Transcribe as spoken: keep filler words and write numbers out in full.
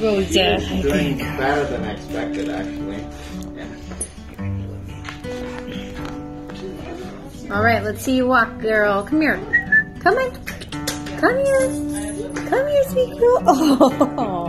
Rosa. She's doing better than expected, actually. All right, let's see you walk, girl. Come here. Come on. Come here. Come here, sweet girl. Oh.